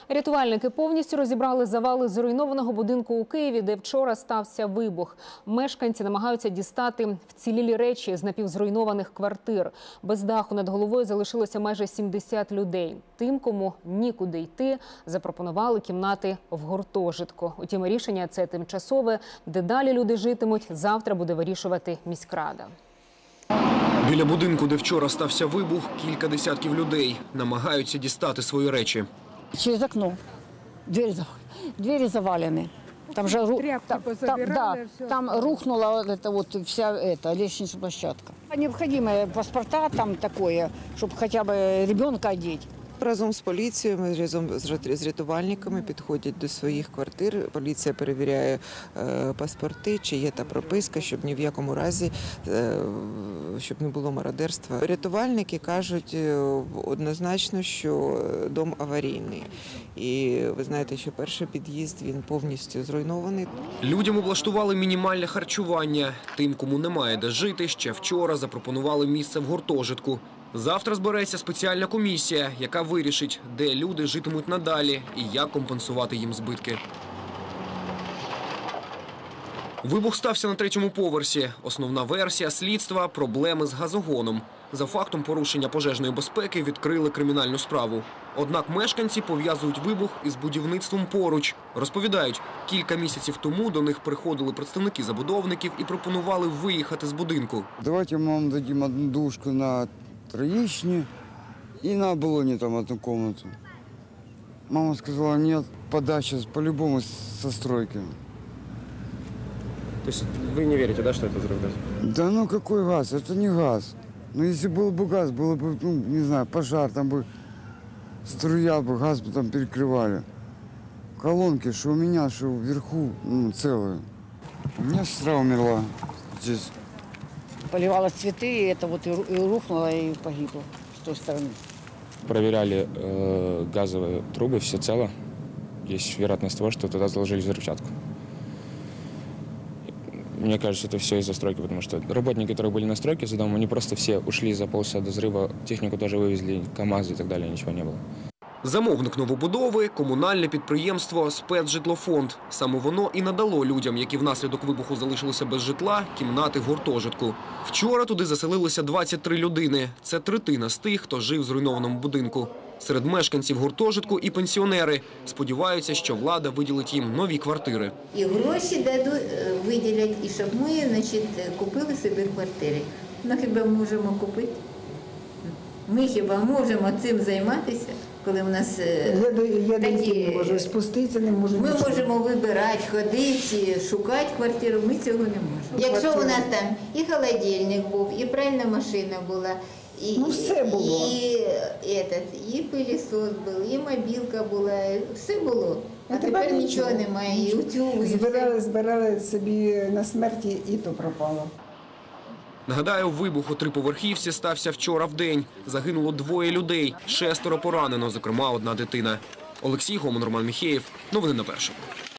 Рятувальники повністю розібрали завали зруйнованого будинку у Києві, де вчора стався вибух. Мешканці намагаються дістати вцілілі речі з напівзруйнованих квартир. Без даху над головою залишилося майже 70 людей. Тим, кому нікуди йти, запропонували кімнати в гуртожитку. Утім, рішення це тимчасове. Де далі люди житимуть, завтра буде вирішувати міськрада. Біля будинку, де вчора стався вибух, кілька десятків людей намагаються дістати свої речі. Через окно. Двери завалены. Там же там рухнула вся лестничная площадка. Необходимые паспорта там такое, чтобы хотя бы ребенка одеть. Разом з поліцією, разом з рятувальниками підходять до своїх квартир. Поліція перевіряє паспорти, чи є та прописка, щоб ні в якому разі щоб не було мародерства. Рятувальники кажуть однозначно, що дом аварійний. І ви знаєте, що перший під'їзд, він повністю зруйнований. Людям облаштували мінімальне харчування. Тим, кому немає де жити, ще вчора запропонували місце в гуртожитку. Завтра збереться спеціальна комісія, яка вирішить, де люди житимуть надалі і як компенсувати їм збитки. Вибух стався на 3-му поверсі. Основна версія слідства – проблеми з газогоном. За фактом порушення пожежної безпеки відкрили кримінальну справу. Однак мешканці пов'язують вибух із будівництвом поруч. Розповідають, кілька місяців тому до них приходили представники забудовників і пропонували виїхати з будинку. Давайте ми вам дадим одну душку на Троєщині і на Оболоні там одну комнату. Мама сказала, нет, подача по-любому со стройки. То есть вы не верите, да, что это взрыв? Да ну какой газ? Это не газ. Ну если был бы газ, было бы, ну, не знаю, пожар, там бы струял бы, газ бы там перекрывали. Колонки, что у меня, что вверху, ну, целые. У меня сестра умерла здесь. Поливала цветы, и это вот и рухнуло, и погибло с той стороны. Проверяли газовые трубы, все цело. Есть вероятность того, что туда заложили взрывчатку. Мне кажется, это все из-за стройки, потому что работники, которые были на стройке за домом, они просто все ушли за полчаса до взрыва, технику тоже вывезли, КАМАЗы и так далее, ничего не было. Замовник новобудови – комунальне підприємство «Спецжитлофонд». Саме воно і надало людям, які внаслідок вибуху залишилися без житла, кімнати в гуртожитку. Вчора туди заселилися 23 людини. Це третина з тих, хто жив в зруйнованому будинку. Серед мешканців гуртожитку і пенсіонери. Сподіваються, що влада виділить їм нові квартири. І гроші виділять, і щоб ми, купили собі квартири. Ну хіба можемо купити? Ми хіба можемо цим займатися? Коли в нас такі... не можу спуститися, не можу. Ми можемо вибирати, ходити, шукати квартиру, ми цього не можемо. Якщо у нас там і холодильник був, і пральна машина була, все було. І пилісос був, і мобілка була, все було. А тепер нічого немає, і утюг. Збирали собі на смерті, і то пропало. Нагадаю, вибух у 3-поверхівці стався вчора вдень. Загинуло 2 людей, 6 поранено, зокрема 1 дитина. Олексій Гомон, Роман Міхеєв. Новини на Першому.